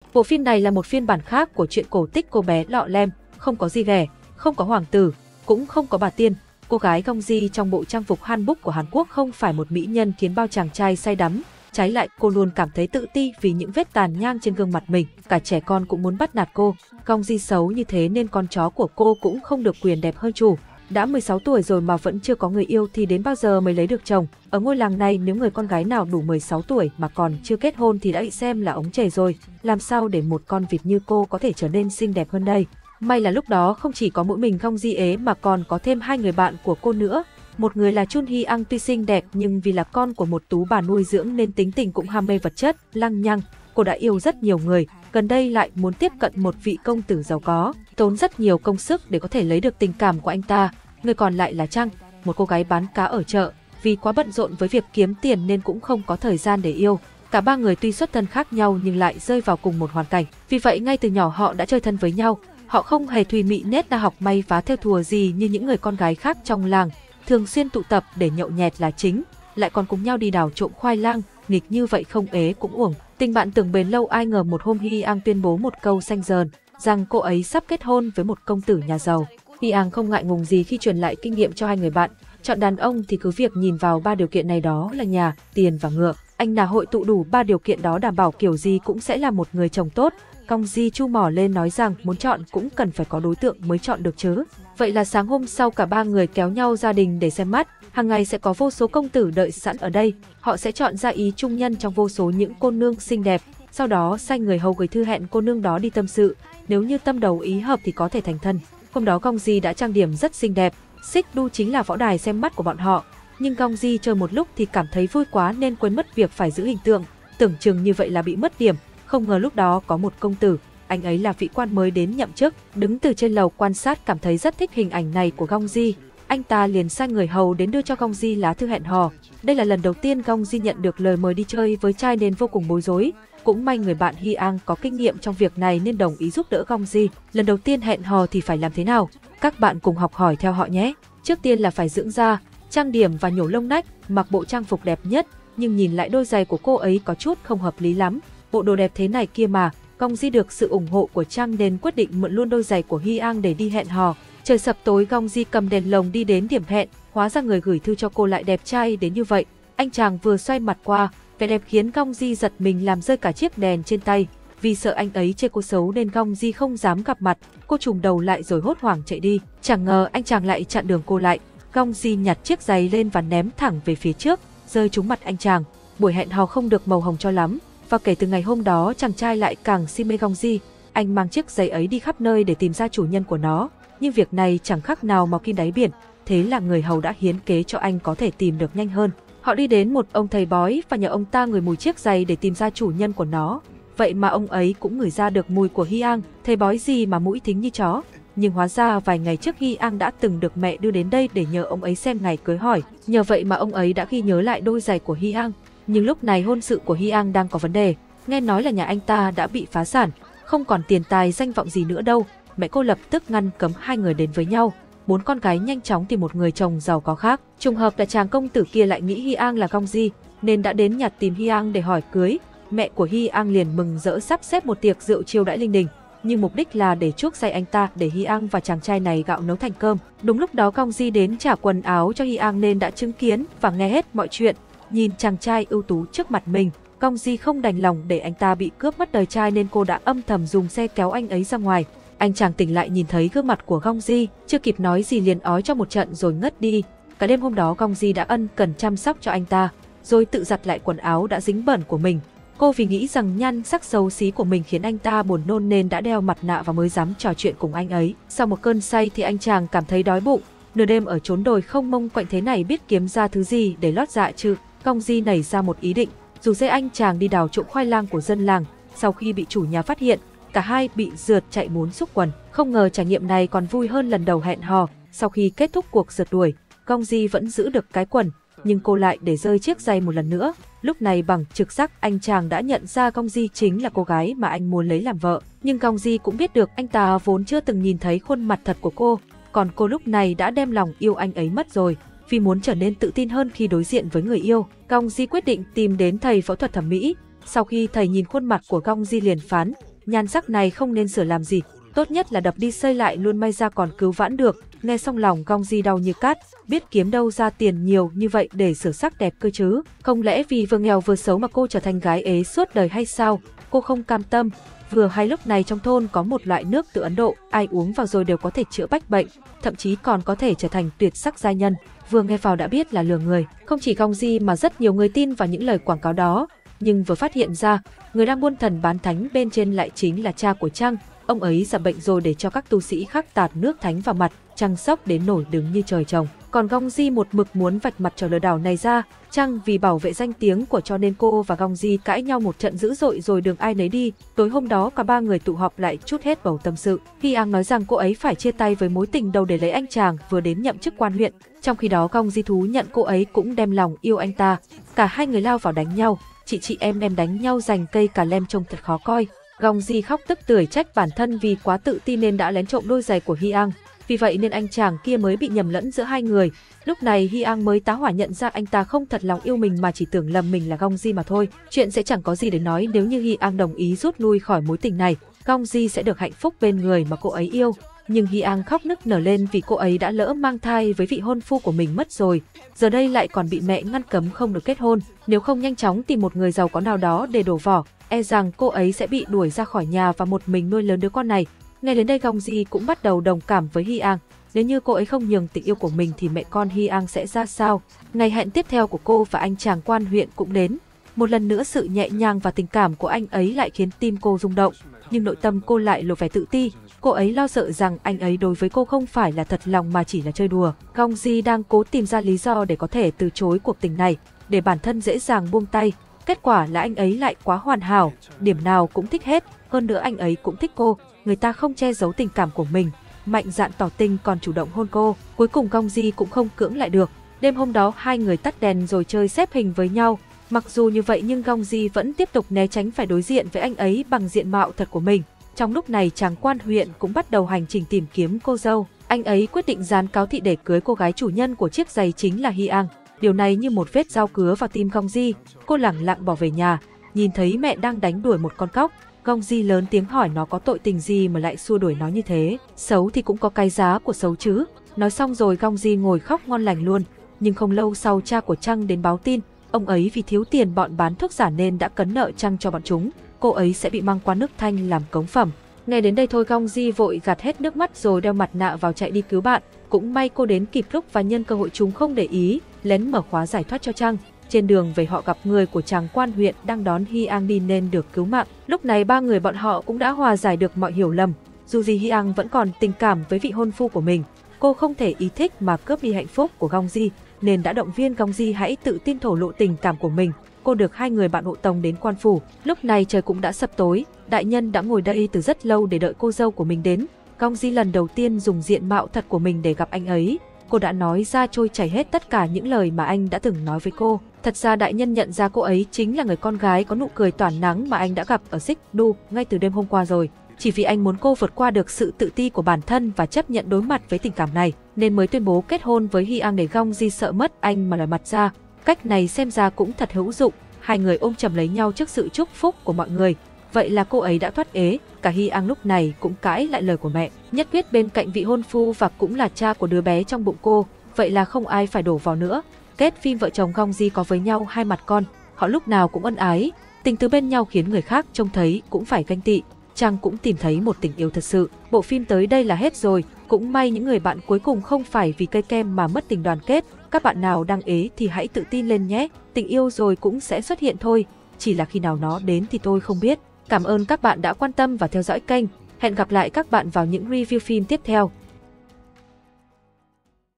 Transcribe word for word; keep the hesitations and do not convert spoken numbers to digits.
Bộ phim này là một phiên bản khác của truyện cổ tích Cô bé lọ lem, không có gì ghẻ, không có hoàng tử, cũng không có bà tiên. Cô gái Gong Ji trong bộ trang phục hanbok của Hàn Quốc không phải một mỹ nhân khiến bao chàng trai say đắm, trái lại cô luôn cảm thấy tự ti vì những vết tàn nhang trên gương mặt mình, cả trẻ con cũng muốn bắt nạt cô. Gong Ji xấu như thế nên con chó của cô cũng không được quyền đẹp hơn chủ. Đã mười sáu tuổi rồi mà vẫn chưa có người yêu thì đến bao giờ mới lấy được chồng? Ở ngôi làng này nếu người con gái nào đủ mười sáu tuổi mà còn chưa kết hôn thì đã bị xem là ống chề rồi. Làm sao để một con vịt như cô có thể trở nên xinh đẹp hơn đây? May là lúc đó không chỉ có mỗi mình Gong Ji ế mà còn có thêm hai người bạn của cô nữa. Một người là Chun Hee Ang tuy xinh đẹp nhưng vì là con của một tú bà nuôi dưỡng nên tính tình cũng ham mê vật chất, lăng nhăng. Cô đã yêu rất nhiều người, gần đây lại muốn tiếp cận một vị công tử giàu có, tốn rất nhiều công sức để có thể lấy được tình cảm của anh ta. Người còn lại là Trang, một cô gái bán cá ở chợ, vì quá bận rộn với việc kiếm tiền nên cũng không có thời gian để yêu. Cả ba người tuy xuất thân khác nhau nhưng lại rơi vào cùng một hoàn cảnh, vì vậy ngay từ nhỏ họ đã chơi thân với nhau. Họ không hề thùy mị nết na học may vá theo thùa gì như những người con gái khác trong làng, thường xuyên tụ tập để nhậu nhẹt là chính, lại còn cùng nhau đi đào trộm khoai lang, nghịch như vậy không ế cũng uổng. Tình bạn tưởng bền lâu ai ngờ một hôm Hee Ang tuyên bố một câu xanh dờn, rằng cô ấy sắp kết hôn với một công tử nhà giàu. Hee Ang không ngại ngùng gì khi truyền lại kinh nghiệm cho hai người bạn, chọn đàn ông thì cứ việc nhìn vào ba điều kiện này, đó là nhà, tiền và ngựa. Anh nào hội tụ đủ ba điều kiện đó đảm bảo kiểu gì cũng sẽ là một người chồng tốt. Gong Ji chu mỏ lên nói rằng muốn chọn cũng cần phải có đối tượng mới chọn được chứ. Vậy là sáng hôm sau cả ba người kéo nhau gia đình để xem mắt. Hàng ngày sẽ có vô số công tử đợi sẵn ở đây. Họ sẽ chọn ra ý trung nhân trong vô số những cô nương xinh đẹp. Sau đó sai người hầu gửi thư hẹn cô nương đó đi tâm sự. Nếu như tâm đầu ý hợp thì có thể thành thân. Hôm đó Gong Ji đã trang điểm rất xinh đẹp. Xích đu chính là võ đài xem mắt của bọn họ. Nhưng Gong Ji chơi một lúc thì cảm thấy vui quá nên quên mất việc phải giữ hình tượng. Tưởng chừng như vậy là bị mất điểm. Không ngờ lúc đó có một công tử, anh ấy là vị quan mới đến nhậm chức, đứng từ trên lầu quan sát cảm thấy rất thích hình ảnh này của Gong Ji. Anh ta liền sai người hầu đến đưa cho Gong Ji lá thư hẹn hò. Đây là lần đầu tiên Gong Ji nhận được lời mời đi chơi với trai nên vô cùng bối rối. Cũng may người bạn Hee Ang có kinh nghiệm trong việc này nên đồng ý giúp đỡ Gong Ji. Lần đầu tiên hẹn hò thì phải làm thế nào? Các bạn cùng học hỏi theo họ nhé. Trước tiên là phải dưỡng da, trang điểm và nhổ lông nách, mặc bộ trang phục đẹp nhất, nhưng nhìn lại đôi giày của cô ấy có chút không hợp lý lắm. Bộ đồ đẹp thế này kia mà. Gong Ji được sự ủng hộ của Trang nên quyết định mượn luôn đôi giày của Hee Ang để đi hẹn hò. Trời sập tối Gong Ji cầm đèn lồng đi đến điểm hẹn, hóa ra người gửi thư cho cô lại đẹp trai đến như vậy. Anh chàng vừa xoay mặt qua, vẻ đẹp khiến Gong Ji giật mình làm rơi cả chiếc đèn trên tay. Vì sợ anh ấy chê cô xấu nên Gong Ji không dám gặp mặt, cô trùng đầu lại rồi hốt hoảng chạy đi. Chẳng ngờ anh chàng lại chặn đường cô lại. Gong Ji nhặt chiếc giày lên và ném thẳng về phía trước, rơi trúng mặt anh chàng. Buổi hẹn hò không được màu hồng cho lắm. Và kể từ ngày hôm đó chàng trai lại càng si mê Gong Ji. Anh mang chiếc giày ấy đi khắp nơi để tìm ra chủ nhân của nó. Nhưng việc này chẳng khác nào mò kim đáy biển. Thế là người hầu đã hiến kế cho anh có thể tìm được nhanh hơn. Họ đi đến một ông thầy bói và nhờ ông ta ngửi mùi chiếc giày để tìm ra chủ nhân của nó. Vậy mà ông ấy cũng ngửi ra được mùi của Hee Ang. Thầy bói gì mà mũi thính như chó. Nhưng hóa ra vài ngày trước Hee Ang đã từng được mẹ đưa đến đây để nhờ ông ấy xem ngày cưới hỏi. Nhờ vậy mà ông ấy đã ghi nhớ lại đôi giày của Hee Ang. Nhưng lúc này hôn sự của Hee Ang đang có vấn đề. Nghe nói là nhà anh ta đã bị phá sản, không còn tiền tài danh vọng gì nữa đâu. Mẹ cô lập tức ngăn cấm hai người đến với nhau. Bốn con gái nhanh chóng tìm một người chồng giàu có khác. Trùng hợp là chàng công tử kia lại nghĩ Hee Ang là Gong Ji nên đã đến nhặt tìm Hee Ang để hỏi cưới. Mẹ của Hee Ang liền mừng rỡ sắp xếp một tiệc rượu chiêu đãi linh đình, nhưng mục đích là để chuốc say anh ta để Hee Ang và chàng trai này gạo nấu thành cơm. Đúng lúc đó Gong Ji đến trả quần áo cho Hee Ang nên đã chứng kiến và nghe hết mọi chuyện. Nhìn chàng trai ưu tú trước mặt mình, Gong Ji không đành lòng để anh ta bị cướp mất đời trai nên cô đã âm thầm dùng xe kéo anh ấy ra ngoài. Anh chàng tỉnh lại nhìn thấy gương mặt của Gong Ji, chưa kịp nói gì liền ói cho một trận rồi ngất đi. Cả đêm hôm đó Gong Ji đã ân cần chăm sóc cho anh ta, rồi tự giặt lại quần áo đã dính bẩn của mình. Cô vì nghĩ rằng nhan sắc xấu xí của mình khiến anh ta buồn nôn nên đã đeo mặt nạ và mới dám trò chuyện cùng anh ấy. Sau một cơn say thì anh chàng cảm thấy đói bụng, nửa đêm ở chốn đồi không mông quạnh thế này biết kiếm ra thứ gì để lót dạ chứ. Gong Ji nảy ra một ý định, rủ dê anh chàng đi đào trộm khoai lang của dân làng. Sau khi bị chủ nhà phát hiện, cả hai bị rượt chạy muốn xúc quần. Không ngờ trải nghiệm này còn vui hơn lần đầu hẹn hò. Sau khi kết thúc cuộc rượt đuổi, Gong Ji vẫn giữ được cái quần, nhưng cô lại để rơi chiếc giày một lần nữa. Lúc này bằng trực giác anh chàng đã nhận ra Gong Ji chính là cô gái mà anh muốn lấy làm vợ. Nhưng Gong Ji cũng biết được anh ta vốn chưa từng nhìn thấy khuôn mặt thật của cô, còn cô lúc này đã đem lòng yêu anh ấy mất rồi. Vì muốn trở nên tự tin hơn khi đối diện với người yêu, Gong Ji quyết định tìm đến thầy phẫu thuật thẩm mỹ. Sau khi thầy nhìn khuôn mặt của Gong Ji liền phán, nhan sắc này không nên sửa làm gì, tốt nhất là đập đi xây lại luôn, may ra còn cứu vãn được. Nghe xong lòng Gong Ji đau như cát, biết kiếm đâu ra tiền nhiều như vậy để sửa sắc đẹp cơ chứ. Không lẽ vì vừa nghèo vừa xấu mà cô trở thành gái ế suốt đời hay sao? Cô không cam tâm. Vừa hay lúc này trong thôn có một loại nước từ Ấn Độ, ai uống vào rồi đều có thể chữa bách bệnh, thậm chí còn có thể trở thành tuyệt sắc giai nhân. Vừa nghe vào đã biết là lừa người. Không chỉ Gong Ji mà rất nhiều người tin vào những lời quảng cáo đó, nhưng vừa phát hiện ra, người đang buôn thần bán thánh bên trên lại chính là cha của Trăng. Ông ấy giả bệnh rồi để cho các tu sĩ khác tạt nước thánh vào mặt, Trăng sốc đến nổi đứng như trời trồng. Còn Gong Ji một mực muốn vạch mặt trò lừa đảo này ra, Trăng vì bảo vệ danh tiếng của cho nên cô và Gong Ji cãi nhau một trận dữ dội rồi đường ai nấy đi. Tối hôm đó cả ba người tụ họp lại trút hết bầu tâm sự. Hy An nói rằng cô ấy phải chia tay với mối tình đầu để lấy anh chàng vừa đến nhậm chức quan huyện. Trong khi đó Gong Ji thú nhận cô ấy cũng đem lòng yêu anh ta. Cả hai người lao vào đánh nhau, chị chị em em đánh nhau giành cây cà lem trông thật khó coi. Gong Ji khóc tức tưởi trách bản thân vì quá tự tin nên đã lén trộm đôi giày của Hy An. Vì vậy nên anh chàng kia mới bị nhầm lẫn giữa hai người. Lúc này Hy An mới tá hỏa nhận ra anh ta không thật lòng yêu mình mà chỉ tưởng lầm mình là Gong Ji mà thôi. Chuyện sẽ chẳng có gì để nói nếu như Hy An đồng ý rút lui khỏi mối tình này. Gong Ji sẽ được hạnh phúc bên người mà cô ấy yêu. Nhưng Hy An khóc nức nở lên vì cô ấy đã lỡ mang thai với vị hôn phu của mình mất rồi. Giờ đây lại còn bị mẹ ngăn cấm không được kết hôn. Nếu không nhanh chóng tìm một người giàu có nào đó để đổ vỏ, e rằng cô ấy sẽ bị đuổi ra khỏi nhà và một mình nuôi lớn đứa con này. Nghe đến đây Gong Ji cũng bắt đầu đồng cảm với Hy An. Nếu như cô ấy không nhường tình yêu của mình thì mẹ con Hy An sẽ ra sao? Ngày hẹn tiếp theo của cô và anh chàng quan huyện cũng đến. Một lần nữa sự nhẹ nhàng và tình cảm của anh ấy lại khiến tim cô rung động. Nhưng nội tâm cô lại lộ vẻ tự ti. Cô ấy lo sợ rằng anh ấy đối với cô không phải là thật lòng mà chỉ là chơi đùa. Gong Ji đang cố tìm ra lý do để có thể từ chối cuộc tình này, để bản thân dễ dàng buông tay. Kết quả là anh ấy lại quá hoàn hảo, điểm nào cũng thích hết. Hơn nữa anh ấy cũng thích cô, người ta không che giấu tình cảm của mình, mạnh dạn tỏ tình còn chủ động hôn cô. Cuối cùng Gong Ji cũng không cưỡng lại được. Đêm hôm đó hai người tắt đèn rồi chơi xếp hình với nhau. Mặc dù như vậy nhưng Gong Ji vẫn tiếp tục né tránh phải đối diện với anh ấy bằng diện mạo thật của mình. Trong lúc này chàng quan huyện cũng bắt đầu hành trình tìm kiếm cô dâu. Anh ấy quyết định dán cáo thị để cưới cô gái chủ nhân của chiếc giày chính là Hy An. Điều này như một vết dao cứa vào tim Gong Ji. Cô lẳng lặng bỏ về nhà, nhìn thấy mẹ đang đánh đuổi một con cóc. Gong Ji lớn tiếng hỏi nó có tội tình gì mà lại xua đuổi nó như thế. Xấu thì cũng có cái giá của xấu chứ. Nói xong rồi Gong Ji ngồi khóc ngon lành luôn. Nhưng không lâu sau cha của Trăng đến báo tin. Ông ấy vì thiếu tiền bọn bán thuốc giả nên đã cấn nợ Trăng cho bọn chúng. Cô ấy sẽ bị mang qua nước Thanh làm cống phẩm. Nghe đến đây thôi Gong Ji vội gạt hết nước mắt rồi đeo mặt nạ vào chạy đi cứu bạn. Cũng may cô đến kịp lúc và nhân cơ hội chúng không để ý, lén mở khóa giải thoát cho Trăng. Trên đường về họ gặp người của chàng quan huyện đang đón Hy An đi nên được cứu mạng. Lúc này ba người bọn họ cũng đã hòa giải được mọi hiểu lầm. Dù gì Hy An vẫn còn tình cảm với vị hôn phu của mình. Cô không thể ý thích mà cướp đi hạnh phúc của Gong Ji, nên đã động viên Gong Ji hãy tự tin thổ lộ tình cảm của mình. Cô được hai người bạn hộ tống đến quan phủ. Lúc này trời cũng đã sập tối, đại nhân đã ngồi đây từ rất lâu để đợi cô dâu của mình đến. Gong Ji lần đầu tiên dùng diện mạo thật của mình để gặp anh ấy. Cô đã nói ra trôi chảy hết tất cả những lời mà anh đã từng nói với cô. Thật ra đại nhân nhận ra cô ấy chính là người con gái có nụ cười tỏa nắng mà anh đã gặp ở Xích Đu ngay từ đêm hôm qua rồi. Chỉ vì anh muốn cô vượt qua được sự tự ti của bản thân và chấp nhận đối mặt với tình cảm này, nên mới tuyên bố kết hôn với Hy An để Gong Ji sợ mất anh mà lòi mặt ra. Cách này xem ra cũng thật hữu dụng. Hai người ôm chầm lấy nhau trước sự chúc phúc của mọi người. Vậy là cô ấy đã thoát ế. Cả Hy An lúc này cũng cãi lại lời của mẹ. Nhất quyết bên cạnh vị hôn phu và cũng là cha của đứa bé trong bụng cô. Vậy là không ai phải đổ vào nữa. Kết phim vợ chồng Gong Ji có với nhau hai mặt con. Họ lúc nào cũng ân ái. Tình tứ bên nhau khiến người khác trông thấy cũng phải ganh tị. Trang cũng tìm thấy một tình yêu thật sự. Bộ phim tới đây là hết rồi. Cũng may những người bạn cuối cùng không phải vì cây kem mà mất tình đoàn kết. Các bạn nào đang ế thì hãy tự tin lên nhé. Tình yêu rồi cũng sẽ xuất hiện thôi. Chỉ là khi nào nó đến thì tôi không biết. Cảm ơn các bạn đã quan tâm và theo dõi kênh. Hẹn gặp lại các bạn vào những review phim tiếp theo.